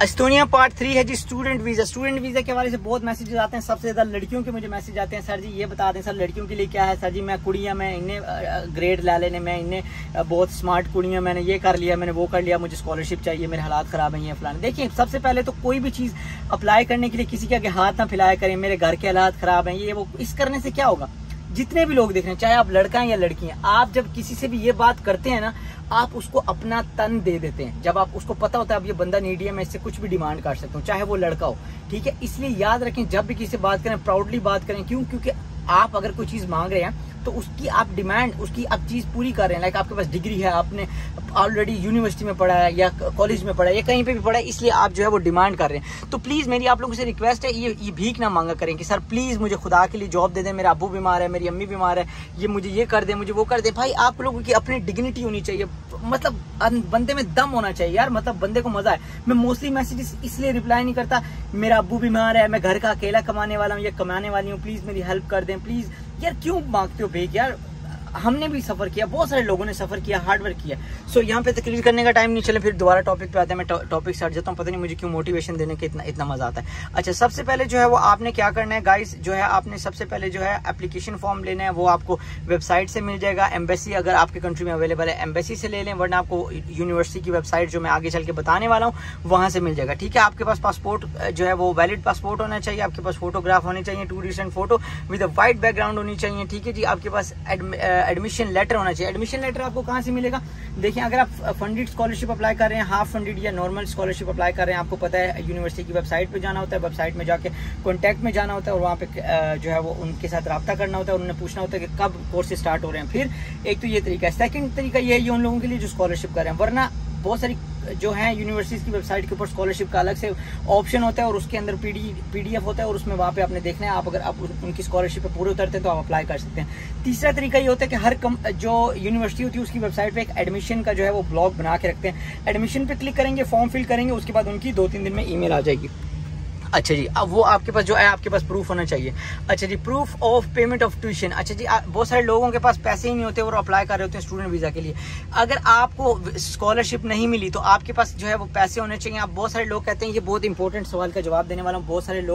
Estonia part 3 है जी, student visa. Student visa के हवाले से बहुत मैसेजेस आते हैं, सबसे ज्यादा लड़कियों के मुझे मैसेज आते हैं, सर जी ये बता दें सर लड़कियों के लिए क्या है, सर जी मैं कुड़ियाँ, मैं इन्हें ग्रेड ला लेने, मैं इन्हें बहुत स्मार्ट कुड़ियाँ, मैंने ये कर लिया, मैंने वो कर लिया, मुझे स्कॉलरशिप चाहिए, मेरे हालात खराब हैं, ये फलाना। देखिए सबसे पहले तो कोई भी चीज अप्लाई करने के लिए किसी के आगे हाथ ना फैलाया करें, मेरे घर के हालात खराब हैं, ये वो। इस करने से क्या होगा, जितने भी लोग देख रहे हैं, चाहे आप लड़का हैं या लड़की हैं, आप जब किसी से भी ये बात करते हैं ना, आप उसको अपना तन दे देते हैं। जब आप उसको पता होता है अब ये बंदा नीडी है, मैं इससे कुछ भी डिमांड कर सकता हूँ, चाहे वो लड़का हो, ठीक है। इसलिए याद रखें, जब भी किसी से बात करें प्राउडली बात करें। क्यों? क्योंकि आप अगर कोई चीज मांग रहे हैं तो उसकी आप डिमांड, उसकी आप चीज पूरी कर रहे हैं। लाइक आपके पास डिग्री है, आपने ऑलरेडी यूनिवर्सिटी में पढ़ा है या कॉलेज में पढ़ा है या कहीं पे भी पढ़ा है, इसलिए आप जो है वो डिमांड कर रहे हैं। तो प्लीज मेरी आप लोगों से रिक्वेस्ट है, ये भीख ना मांगा करें कि सर प्लीज मुझे खुदा के लिए जॉब दे दें, मेरा अब्बू बीमार है, मेरी अम्मी बीमार है, ये मुझे ये कर दे, मुझे वो कर दे। भाई आप लोगों की अपनी डिग्निटी होनी चाहिए, मतलब बंदे में दम होना चाहिए यार, मतलब बंदे को मजा है। मैं मोस्टली मैसेजेस इसलिए रिप्लाई नहीं करता, मेरा अब्बू बीमार है, मैं घर का अकेला कमाने वाला हूँ या कमाने वाली हूँ, प्लीज मेरी हेल्प कर दें प्लीज। यार क्यों मांगते हो भीख यार, हमने भी सफर किया, बहुत सारे लोगों ने सफर किया, हार्ड वर्क किया। सो यहाँ पे तकरीर करने का टाइम नहीं, चले फिर दोबारा टॉपिक पे आते हैं। मैं टॉपिक से हट जाता हूँ, पता नहीं मुझे क्यों मोटिवेशन देने के इतना मजा आता है। अच्छा, सबसे पहले जो है वो आपने क्या करना है गाइस, जो है आपने सबसे पहले जो है एप्लीकेशन फॉर्म लेना है, वो आपको वेबसाइट से मिल जाएगा। एम्बेसी अगर आपके कंट्री में अवेलेबल है एम्बेसी से ले लें, वरना आपको यूनिवर्सिटी की वेबसाइट जो मैं आगे चल के बताने वाला हूँ वहां से मिल जाएगा, ठीक है। आपके पास पासपोर्ट जो है वो वैलिड पासपोर्ट होना चाहिए, आपके पास फोटोग्राफ होने चाहिए, 2 recent photo with a white background होनी चाहिए, ठीक है जी। आपके पास एडमिशन लेटर होना चाहिए। एडमिशन लेटर आपको कहां से मिलेगा? देखिए अगर आप फंडेड स्कॉलरशिप अप्लाई कर रहे हैं, हाफ फंडेड या नॉर्मल स्कॉलरशिप अप्लाई कर रहे हैं, आपको पता है यूनिवर्सिटी की वेबसाइट पे जाना होता है, वेबसाइट में जाके कॉन्टैक्ट में जाना होता है और वहाँ पे जो है वो उनके साथ रब्ता करना होता है, उन्होंने पूछना होता है कि कब कोर्सेज स्टार्ट हो रहे हैं। फिर एक तो ये तरीका है। सेकंड तरीका ये है, ये उन लोगों के लिए जो स्कॉलरशिप कर रहे हैं, वरना बहुत सारी जो है यूनिवर्सिटीज की वेबसाइट के ऊपर स्कॉलरशिप का अलग से ऑप्शन होता है और उसके अंदर पीडीएफ होता है और उसमें वहाँ पे आपने देखना है। आप अगर आप उनकी स्कॉलरशिप पे पूरे उतरते हैं तो आप अप्लाई कर सकते हैं। तीसरा तरीका ये होता है कि हर जो यूनिवर्सिटी होती है उसकी वेबसाइट पे एक एडमिशन का जो है वो ब्लॉग बना के रखते हैं। एडमिशन पे क्लिक करेंगे, फॉर्म फिल करेंगे, उसके बाद उनकी 2-3 दिन में ईमेल आ जाएगी। अच्छा जी, अब वो आपके पास जो है आपके पास प्रूफ होना चाहिए। अच्छा जी, proof of payment of tuition. अच्छा जी, बहुत सारे लोगों के पास पैसे ही नहीं होते और अप्लाई कर रहे होते हैं स्टूडेंट वीजा के लिए। अगर आपको स्कॉलरशिप नहीं मिली तो आपके पास जो है वो पैसे होने चाहिए। आप बहुत सारे लोग कहते हैं, ये बहुत इंपॉर्टेंट सवाल का जवाब देने वाला हूँ।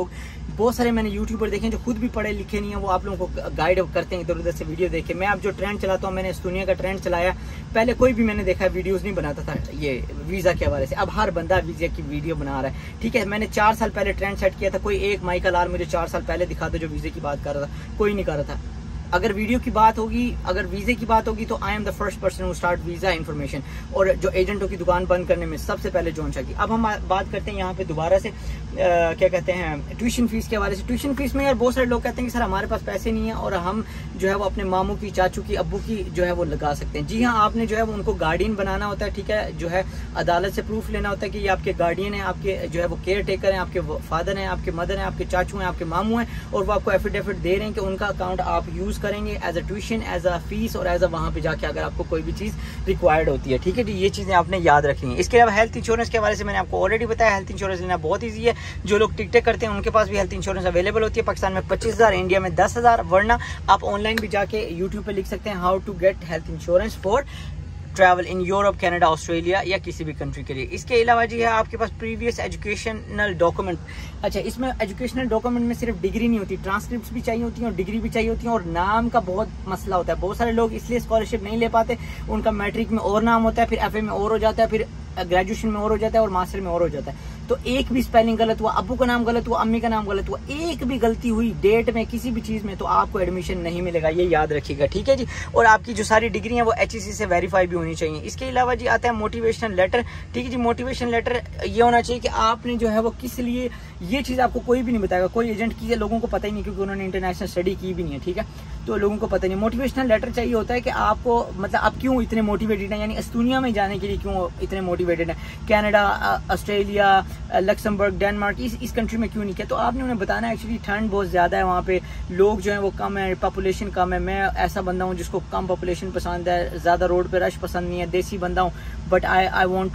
बहुत सारे मैंने यूट्यूबर देखे जो खुद भी पढ़े लिखे नहीं है, वो आप लोगों को गाइड करते हैं इधर उधर से वीडियो देखे। मैं अब जो ट्रेंड चलाता हूँ, मैंने एस्टोनिया का ट्रेंड चलाया, पहले कोई भी मैंने देखा वीडियोस नहीं बनाता था ये वीजा के हवाले से, अब हर बंदा वीजा की वीडियो बना रहा है, ठीक है। मैंने 4 साल पहले ट्रेंड सेट किया था, कोई एक माइकल आर मुझे 4 साल पहले दिखा दो जो वीजे की बात कर रहा था, कोई नहीं कर रहा था। अगर वीडियो की बात होगी, अगर वीजे की बात होगी तो I am the first person who start visa information, और जो एजेंटों की दुकान बंद करने में सबसे पहले जॉन शाह की। अब हम बात करते हैं यहाँ पे दोबारा से क्या कहते हैं ट्यूशन फीस के हवाले से। ट्यूशन फीस में यार बहुत सारे लोग कहते हैं कि सर हमारे पास पैसे नहीं है और हम जो है वो अपने मामू की, चाचू की, अब्बू की जो है वो लगा सकते हैं। जी हाँ, आपने जो है वो उनको गार्डियन बनाना होता है, ठीक है। जो है अदालत से प्रूफ लेना होता है कि ये आपके गार्डियन है, आपके जो है वो केयर टेकर हैं, आपके फादर हैं, आपके मदर हैं, आपके चाचू हैं, आपके मामू हैं, और वो आपको एफिडेविट दे रहे हैं कि उनका अकाउंट आप यूज करेंगे as a tuition, as a fees और एज अ वहाँ पे जाके अगर आपको कोई भी चीज रिक्वायर्ड होती है, ठीक है जी। ये चीजें आपने याद रखनी है। इसके अलावा हेल्थ इंश्योरेंस के हवाले से मैंने आपको ऑलरेडी बताया, हेल्थ इंश्योरेंस लेना बहुत ईजी है। जो लोग टिकटें करते हैं उनके पास भी हेल्थ इंश्योरेंस अवेलेबल होती है। पाकिस्तान में 25,000, इंडिया में 10,000, वरना आप ऑनलाइन भी जाके यूट्यूब पे लिख सकते हैं how to get health insurance for travel in Europe, Canada, Australia या किसी भी कंट्री के लिए। इसके अलावा जी है आपके पास प्रीवियस एजुकेशनल डॉक्यूमेंट। अच्छा, इसमें एजुकेशनल डॉक्यूमेंट में सिर्फ डिग्री नहीं होती, ट्रांसक्रिप्ट भी चाहिए होती है और डिग्री भी चाहिए होती है, और नाम का बहुत मसला होता है। बहुत सारे लोग इसलिए स्कॉलरशिप नहीं ले पाते, उनका मैट्रिक में और नाम होता है, फिर एफए में और हो जाता है, फिर ग्रेजुएशन में और हो जाता है और मास्टर में और हो जाता है। तो एक भी स्पेलिंग गलत हुआ, अब्बू का नाम गलत हुआ, अम्मी का नाम गलत हुआ, एक भी गलती हुई डेट में किसी भी चीज में, तो आपको एडमिशन नहीं मिलेगा, ये याद रखिएगा, ठीक है जी। और आपकी जो सारी डिग्री है वो HEC से वेरीफाई भी होनी चाहिए। इसके अलावा जी आता है मोटिवेशनल लेटर, ठीक है जी। मोटिवेशन लेटर ये होना चाहिए कि आपने जो है वो किस लिए, ये चीज आपको कोई भी नहीं बताएगा, कोई एजेंट की है, लोगों को पता ही नहीं, क्योंकि उन्होंने इंटरनेशनल स्टडी की भी नहीं है, ठीक है, तो लोगों को पता नहीं। मोटिवेशनल लेटर चाहिए होता है कि आपको मतलब आप क्यों इतने मोटिवेटेड हैं, यानी एस्टोनिया में जाने के लिए क्यों इतने मोटिवेटेड हैं, कनाडा, ऑस्ट्रेलिया, लक्समबर्ग, डेनमार्क, इस कंट्री में क्यों नहीं किया। तो आपने उन्हें बताना है एक्चुअली ठंड बहुत ज्यादा है वहाँ पे, लोग जो है वो कम है, पॉपुलेशन कम है, मैं ऐसा बंदा हूँ जिसको कम पॉपुलेशन पसंद है, ज्यादा रोड पे रश पसंद नहीं है, देसी बंदा हूँ, but I want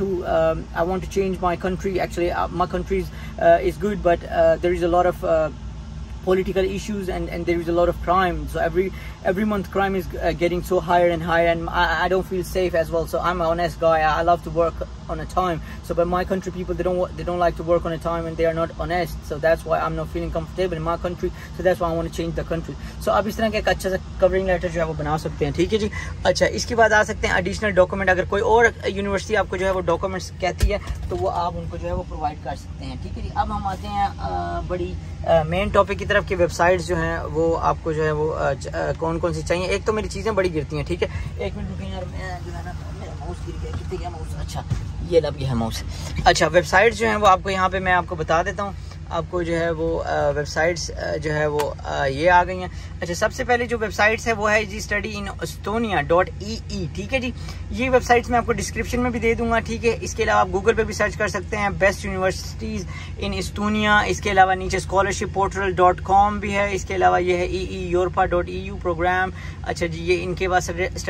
to change my country. Actually my country is good, but there is a lot of political issues, and there is a lot of crime. So every month crime is getting so higher and higher, and I don't feel safe as well. So I'm an honest guy. I love to work on a time. So but my country people, they don't like to work on a time, and they are not honest. So that's why I'm not feeling comfortable in my country. So that's why I want to change the country. So आप इस तरह का एक अच्छा सा covering letter जो है वो बना सकते हैं, ठीक है जी। अच्छा, इसके बाद आ सकते हैं एडिशनल डॉक्यूमेंट। अगर कोई और यूनिवर्सिटी आपको जो है वो डॉक्यूमेंट्स कहती है तो वो आप उनको जो है वो प्रोवाइड कर सकते हैं, ठीक है जी। अब हम आते हैं बड़ी मेन टॉपिक की तरफ कि वेबसाइट्स जो हैं वो आपको जो है वो कौन कौन सी चाहिए। एक तो मेरी चीज़ें बड़ी गिरती हैं, ठीक है। एक मिनट रुकिए यार, मैं जो है ना मेरा माउस गिर गया। कितने गया माउस? अच्छा, ये लग गया है माउस। अच्छा, वेबसाइट्स जो हैं वो आपको यहाँ पे मैं आपको बता देता हूँ। आपको जो है वो वेबसाइट्स जो है वो ये आ गई हैं। अच्छा, सबसे पहले जो वेबसाइट्स है वो है जी studyinEstonia.ee, ठीक है जी। ये वेबसाइट्स मैं आपको डिस्क्रिप्शन में भी दे दूंगा, ठीक है। इसके अलावा आप गूगल पे भी सर्च कर सकते हैं, बेस्ट यूनिवर्सिटीज़ इन एस्टोनिया। इसके अलावा नीचे scholarshipportal.com भी है। इसके अलावा ये है EEUropa.eu प्रोग्राम। अच्छा जी, ये इनके पास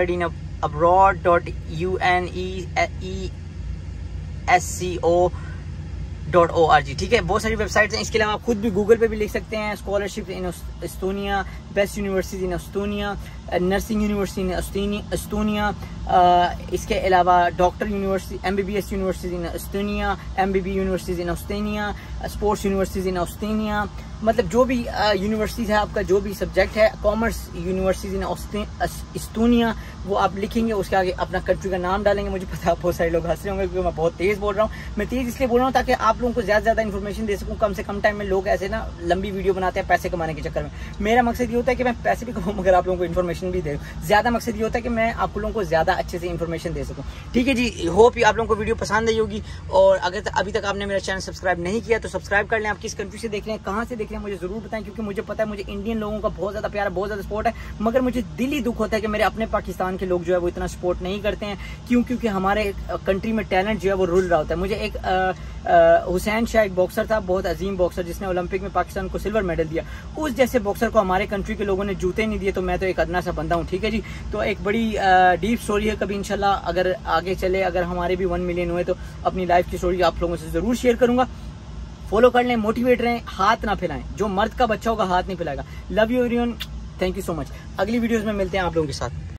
studyinabroad.unesco.org, ठीक है। बहुत सारी वेबसाइट्स हैं। इसके अलावा आप खुद भी गूगल पे भी लिख सकते हैं, scholarship in Estonia, best universities in Estonia, nursing university in Estonia, इसके अलावा doctor university, MBBS universities in Estonia, MBB universities in Estonia, sports universities in Estonia. मतलब जो भी यूनिवर्सिटीज है, आपका जो भी सब्जेक्ट है, कॉमर्स यूनिवर्सिटीज इन एस्टोनिया, वो आप लिखेंगे, उसके आगे अपना कंट्री का नाम डालेंगे। मुझे पता है बहुत सारे लोग हंस रहे होंगे क्योंकि मैं बहुत तेज़ बोल रहा हूँ। मैं तेज़ इसलिए बोल रहा हूँ ताकि आप लोगों को ज़्यादा इन्फॉर्मेशन दे सकूँ कम से कम टाइम में। लोग ऐसे ना लंबी वीडियो बनाते हैं पैसे कमाने के चक्कर में। मेरा मकसद ये होता है कि मैं पैसे भी कमाऊँ मगर आप लोगों को इन्फॉर्मेशन भी दे। ज़्यादा मकसद ये होता है कि मैं आप लोगों को ज़्यादा अच्छे से इन्फॉर्मेशन दे सकूँ, ठीक है जी। होप आप लोगों को वीडियो पसंद आई होगी। और अगर अभी तक आपने मेरा चैनल सब्सक्राइब नहीं किया तो सब्सक्राइब कर लें। आप किस कंट्री से देख रहे हैं, कहाँ से देख रहे हैं, मुझे ज़रूर बताएं, क्योंकि मुझे पता है मुझे इंडियन लोगों का बहुत ज़्यादा प्यार, बहुत ज़्यादा सपोर्ट है। मगर मुझे दिली दुख होता है कि मेरे अपने पाकिस्तान के लोग जो है वो इतना सपोर्ट नहीं करते हैं। क्यों? क्योंकि हमारे कंट्री में टैलेंट जो है वो रुल रहा होता है। मुझे एक हुसैन शाह एक बॉक्सर था, बहुत अजीम बॉक्सर, जिसने ओलंपिक में पाकिस्तान को सिल्वर मेडल दिया। उस जैसे बॉक्सर को हमारे कंट्री के लोगों ने जूते नहीं दिए, तो मैं तो एक अदना सा बंदा हूँ, ठीक है जी। तो एक बड़ी डीप स्टोरी है। कभी इंशाल्लाह अगर आगे चले, अगर हमारे भी 1 मिलियन हुए तो अपनी लाइफ की स्टोरी आप लोगों से जरूर शेयर करूंगा। फॉलो कर लें, मोटिवेट रहें, हाथ ना फैलाएं। जो मर्द का बच्चा होगा हाथ नहीं फैलाएगा। Love you everyone, thank you so much. अगली वीडियोस में मिलते हैं आप लोगों के साथ।